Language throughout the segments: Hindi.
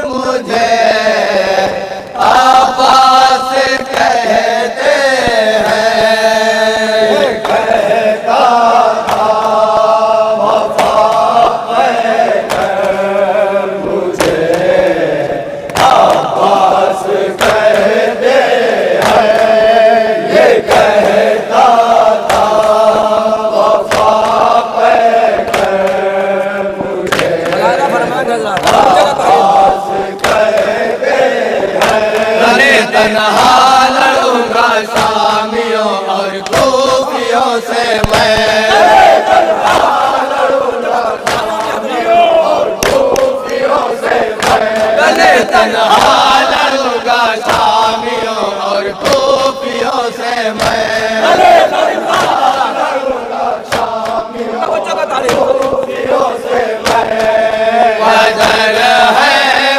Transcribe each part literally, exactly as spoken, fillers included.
मुझे आवाज़ कहते हैं। कहता था वफा कहकर मुझे आवाज़ कहते हैं। ये कहता था वफा कहकर मुझे आवाज़ कहते हैं। तन्हा लड़ूंगा शामियों और खूबियों से मैं, तन्हा लड़ूंगा शामियों और खूबियों से मैं, तन्हा लड़ूंगा शामियों और खूबियों से मैं, तन्हा लड़ूंगा शामियों और खूबियों से मैं। वजर है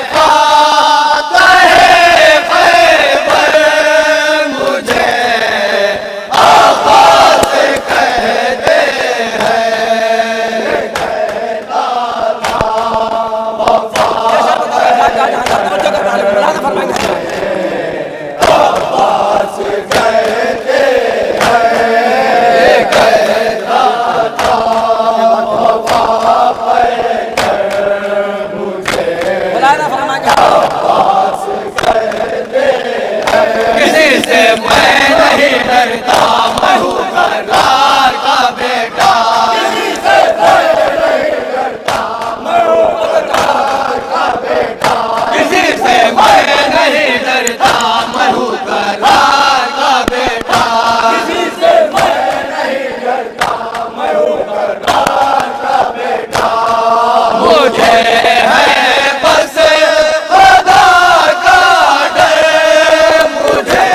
किसी से मैं नहीं डरता, मैं हूँ करार का बेटा। किसी से मैं नहीं डरता, मैं हूँ करार का बेटा। किसी से मैं नहीं डरता, मैं हूँ करार का बेटा। किसी से मैं नहीं डरता, मैं हूँ करार का बेटा। मुझे है बस खुदा का डर, मुझे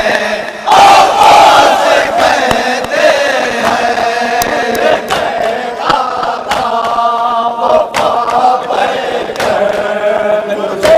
आवाज़ कहते हैं। कहता था वफा कहकर मुझे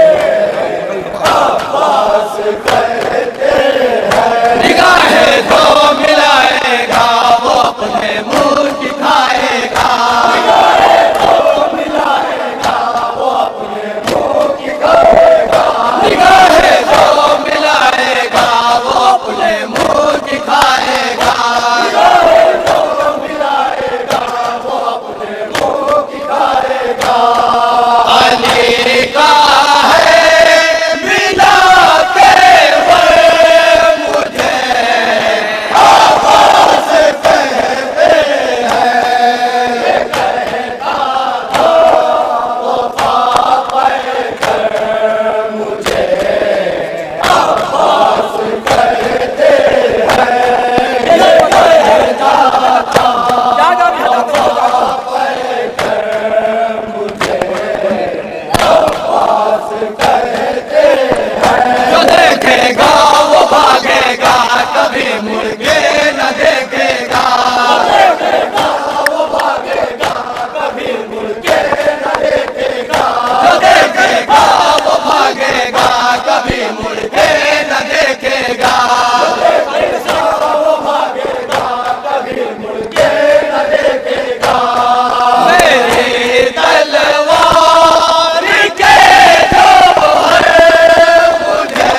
आवाज़ कहते हैं। निगाहें जो मिलाएगा वो अपने मुँह दिखाएगा। निगाहें जो मिलाएगा वो अपने मुँह दिखाएगा। निगाहें जो मिलाएगा वो अपने मुँह दिखाएगा। निगाहें जो मिलाएगा वो अपने मुँह दिखाएगा। अली का है मिलाते हुए मुझे आवाज़ कहते हैं। कहता था वफा कहकर मुझे आवाज़ कहते हैं। ये कहता था वफा कहकर मुझे आवाज़ कहते हैं। जो देखेगा वो भागेगा, कभी मुड़ के न देखेगा। देखेगा वो भागेगा, कभी मुड़ के न देखेगा। जो देखेगा वो भागेगा, कभी मुड़ के न देखेगा। देखेगा वो भागेगा, कभी मुड़ के न देखेगा। मेरी तलवार के जोहर मुझे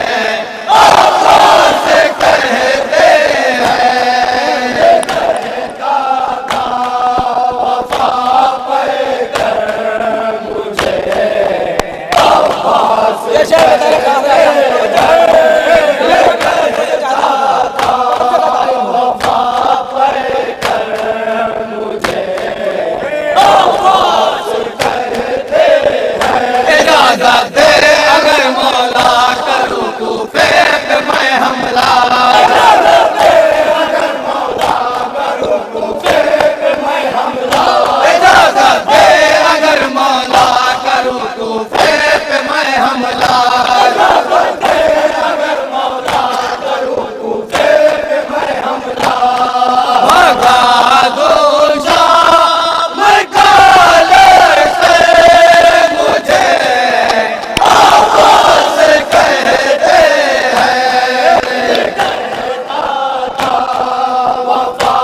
आवाज़ कहते हैं। कहता था वफा कहकर मुझे आवाज़ कहते हैं। कहता था वफा कहकर मुझे आवाज़ कहते हैं। इजाज़त दे अगर मौला करूँ कूफे पे मैं हमला। इजाज़त दे अगर मौला करूँ कूफे पे मैं हमला। इजाज़त दे अगर मौला करूँ कूफे पे मैं हमला। इजाज़त दे अगर मौला करूँ कूफे पे मैं हमला। भगा दो शाम काले से मुझे आवाज़ कहते हैं। कहता था वफा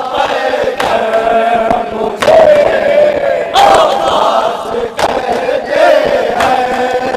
कहकर मुझे आवाज़ कहते हैं।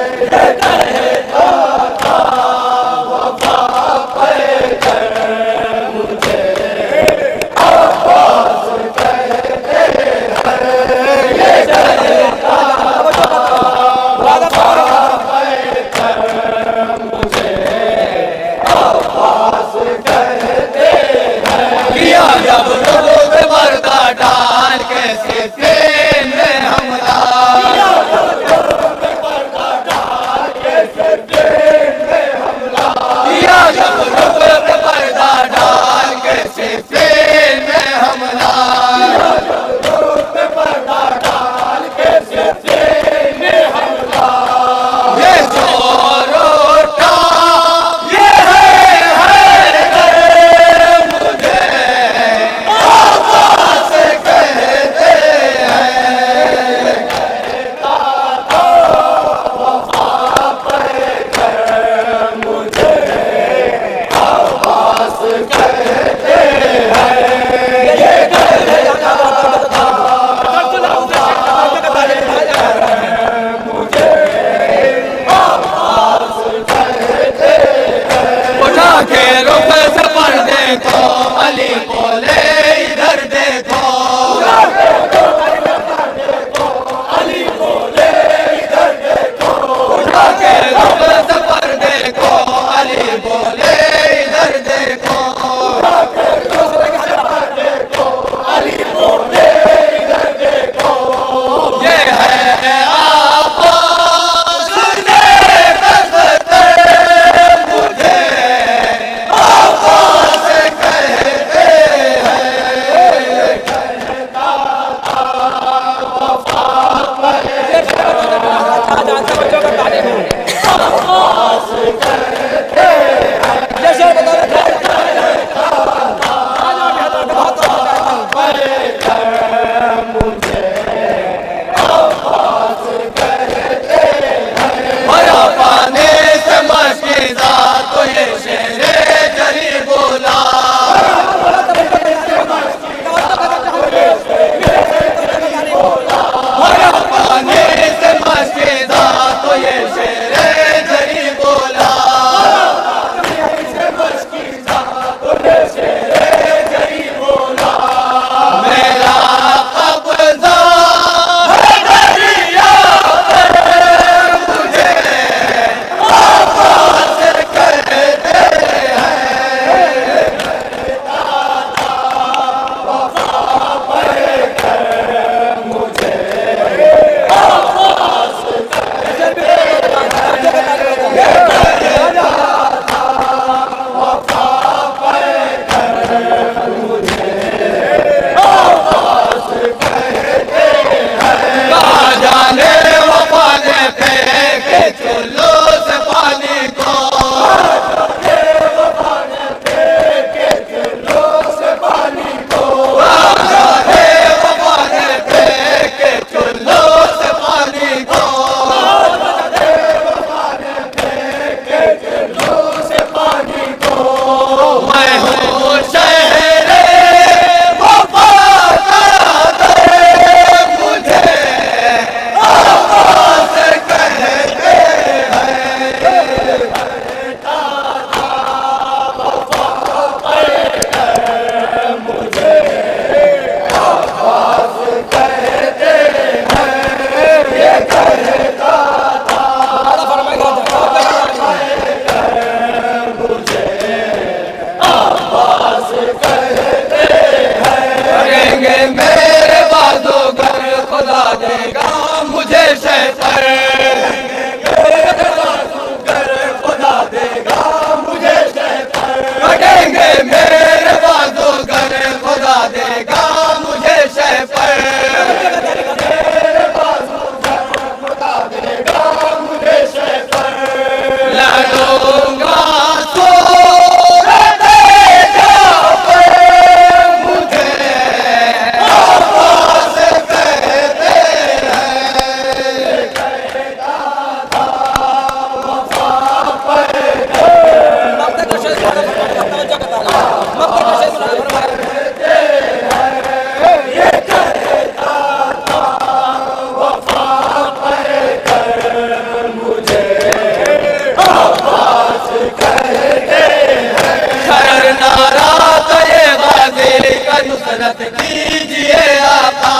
कीजिए आप।